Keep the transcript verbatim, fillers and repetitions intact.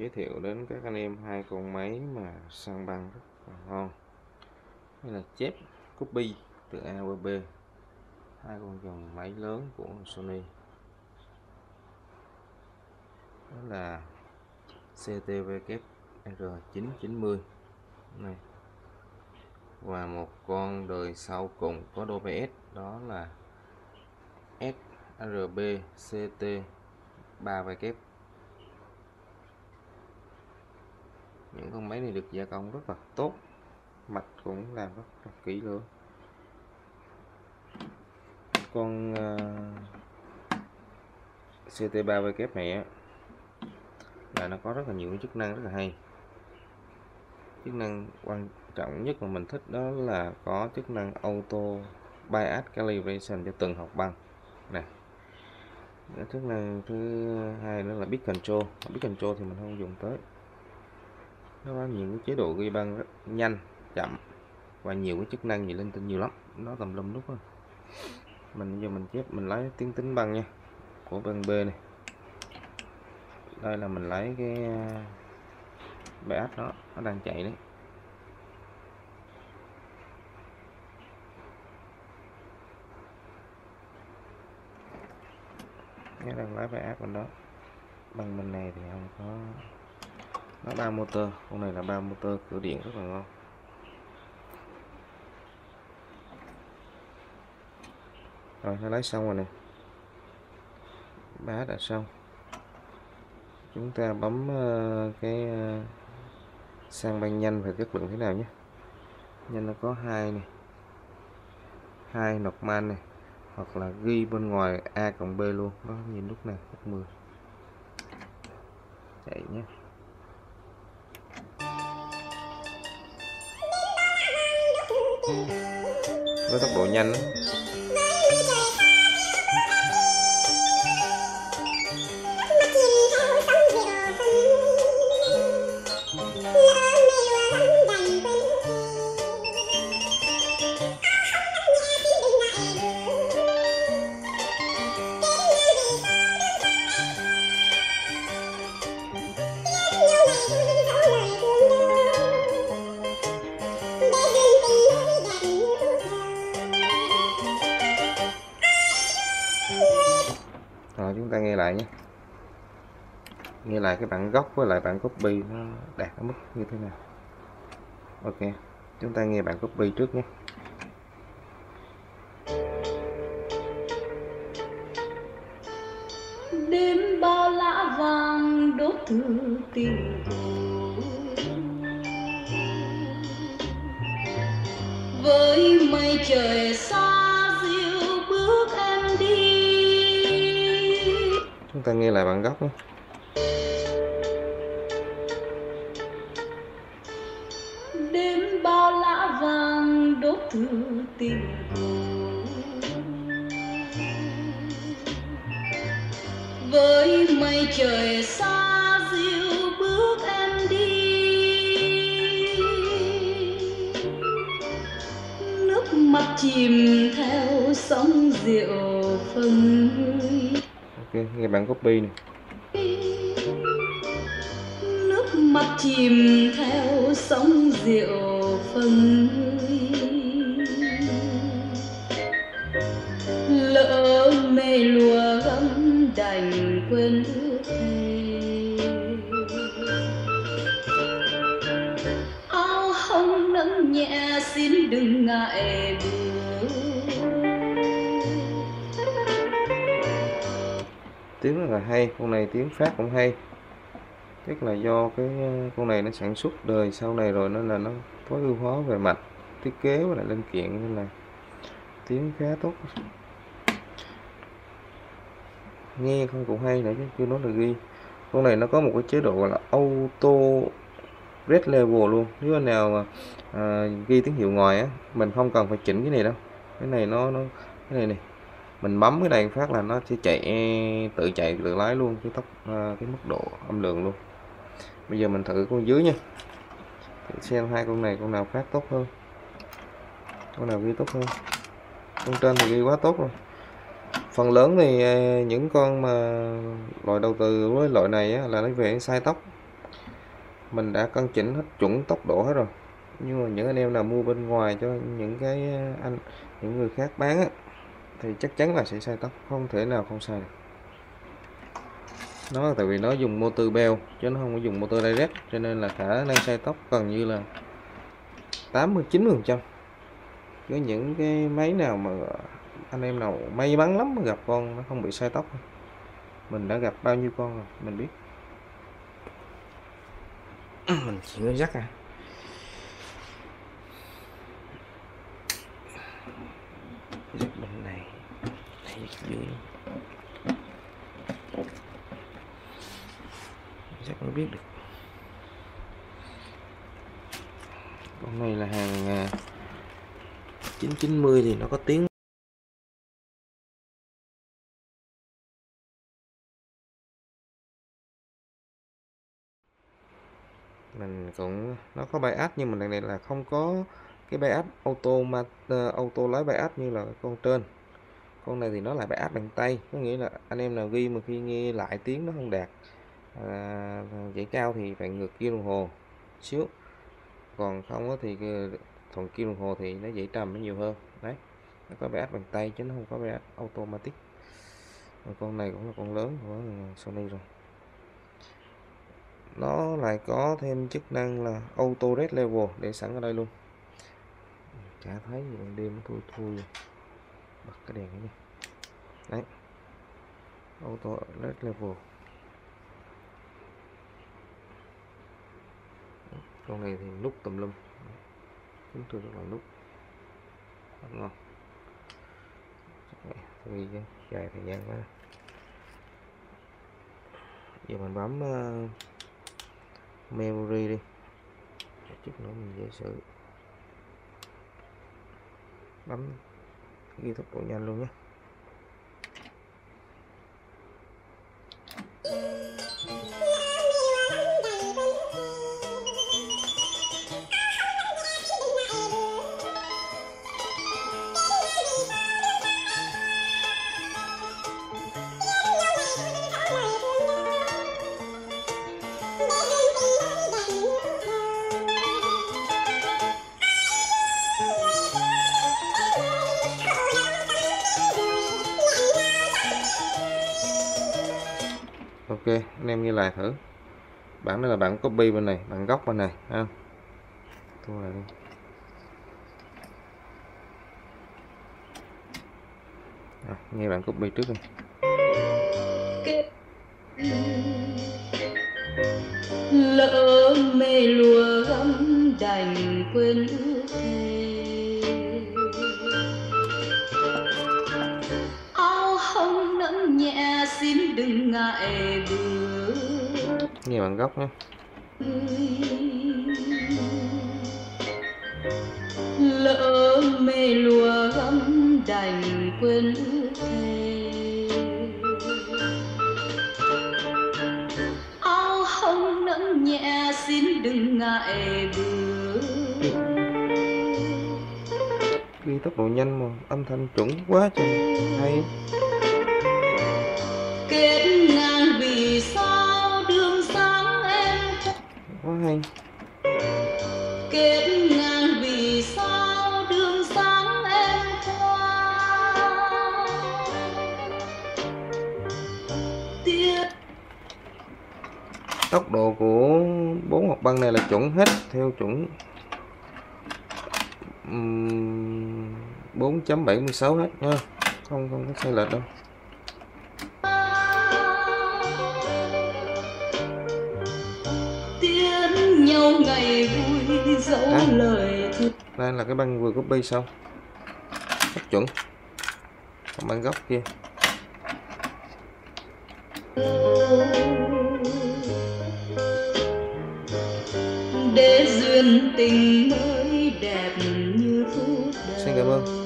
giới thiệu đến các anh em hai con máy mà săn băng rất là ngon. Đây là chép copy từ A qua B, hai con dòng máy lớn của Sony. Đó là xê tê vê R chín chín mươi này, và một con đời sau cùng có đô pê ét, đó là ét rờ bê xê tê ba W. Những con máy này được gia công rất là tốt, mạch cũng làm rất là kỹ lưỡng. Con uh, xê tê ba W này á, là nó có rất là nhiều chức năng rất là hay. Chức năng quan trọng nhất mà mình thích đó là có chức năng auto bias calibration cho từng học băng này. Chức năng thứ hai nữa là bit control. Bit control thì mình không dùng tới. Nó có nhiều cái chế độ ghi băng rất nhanh, chậm và nhiều cái chức năng gì linh tinh nhiều lắm, nó tầm lum lúc đó. Mình giờ mình chép mình lấy tiếng tính băng nha, của băng B này. Đây là mình lấy cái bias đó, nó đang chạy đấy. Nó đang lấy bias bên đó. Băng bên này thì không có, nó ba motor, con này là ba motor cửa điện rất là ngon. Rồi nó lấy xong rồi nè, bá đã xong. Chúng ta bấm cái sang băng nhanh và chất lượng thế nào nhé. Nhanh nó có hai này, hai normal này, hoặc là ghi bên ngoài A cộng B luôn đó, nhìn lúc này F mười chạy nhé. Với tốc độ nhanh đó. Rồi chúng ta nghe lại nhé, nghe lại cái bản gốc với lại bản copy nó đạt ở mức như thế nào. Ok, chúng ta nghe bản copy trước nhé. Đêm bao lã vàng đốt thư tình với mây trời xa dịu bước em đi. Chúng ta nghe lại bản gốc nhé. Đêm bao lã vàng đốt thư tình với mây trời xa dịu bước em đi. Nước mắt chìm theo sóng rượu phân hơi. Ok, nghe bản copy này. Nước mắt chìm theo sóng rượu phân hơi. Lỡ mê lùa gấm đành quên ước thề. Áo hồng nắng nhẹ xin đừng ngại buồn. Tiếng rất là hay, con này tiếng phát cũng hay. Chắc là do cái con này nó sản xuất đời sau này rồi nên là nó tối ưu hóa về mạch thiết kế và lại linh kiện nên là tiếng khá tốt. Nghe không cũng hay nữa chứ chưa nói là ghi. Con này nó có một cái chế độ gọi là auto red level luôn. Nếu anh nào mà à, ghi tín hiệu ngoài á, mình không cần phải chỉnh cái này đâu. Cái này nó nó cái này này, mình bấm cái này phát là nó sẽ chạy tự chạy tự lái luôn cái tốc à, cái mức độ âm lượng luôn. Bây giờ mình thử con dưới nha, thử xem hai con này con nào phát tốt hơn, con nào ghi tốt hơn. Con trên thì ghi quá tốt rồi. Phần lớn thì những con mà loại đầu từ với loại này á, là nó về sai tốc, mình đã cân chỉnh hết chuẩn tốc độ hết rồi. Nhưng mà những anh em nào mua bên ngoài cho những cái anh những người khác bán á, thì chắc chắn là sẽ sai tốc, không thể nào không sai được. Nó tại vì nó dùng motor bell chứ nó không có dùng motor direct, cho nên là khả năng sai tốc gần như là tám mươi chín mươi phần trăm. Với những cái máy nào mà anh em nào may mắn lắm mà gặp con nó không bị sai tốc, mình đã gặp bao nhiêu con rồi mình biết. Mình chỉ có dắt à. Dắt bên này, này dưới. Dắt mới biết được. Con này là hàng chín chín mươi thì nó có tiếng. Mình cũng nó có bias nhưng mà đằng này là không có cái bias auto mà uh, auto lái bias như là con trên. Con này thì nó lại bias bằng tay, có nghĩa là anh em nào ghi mà khi nghe lại tiếng nó không đạt à, dãy cao thì phải ngược kim đồng hồ xíu, còn không thì thuận kim đồng hồ thì nó dãy trầm nó nhiều hơn. Đấy, nó có bias bằng tay chứ nó không có bias automatic. Rồi con này cũng là con lớn của Sony rồi. Nó lại có thêm chức năng là auto red level để sẵn ở đây luôn. Chả thấy gì ban đêm nó thui thui. Bật cái đèn này nha. Đấy, auto red level. Con này thì nút tùm lum, chúng tôi rất là nút rất ngon. Vì dài thời gian quá. Giờ mình bấm uh, memory đi, chút nữa mình dễ xử. Bấm ghi tốc độ nhanh luôn nhé. Ok, anh em ghi lại thử. Bản này là bản copy bên này, bản gốc bên này ha. Thu lại đi. À, nghe bản copy trước đi. Lỡ mê lùa gấm đành quên ước thề, áo hồng nẫm nhẹ xin đừng ngại bước. Nghe bản gốc nhé. Lỡ mê lùa gấm đành quên ước thề, áo hồng nẫm nhẹ xin đừng ngại bước. Ghi tốc độ nhanh mà âm thanh chuẩn quá trời hay. Kết ngang vì sao đường sáng em Quá hay. Kết ngang vì sao đường sáng em qua. Tiếc Tốc độ của bốn học băng này là chuẩn hết theo chuẩn bốn chấm bảy mươi sáu hết nha, không không có sai lệch đâu. Tiến nhau ngày vui dẫu À, lời thương. đây là cái băng vừa copy xong rất chuẩn, còn băng gốc kia Để duyên tình mới đẹp như phút đầu. xin cảm ơn.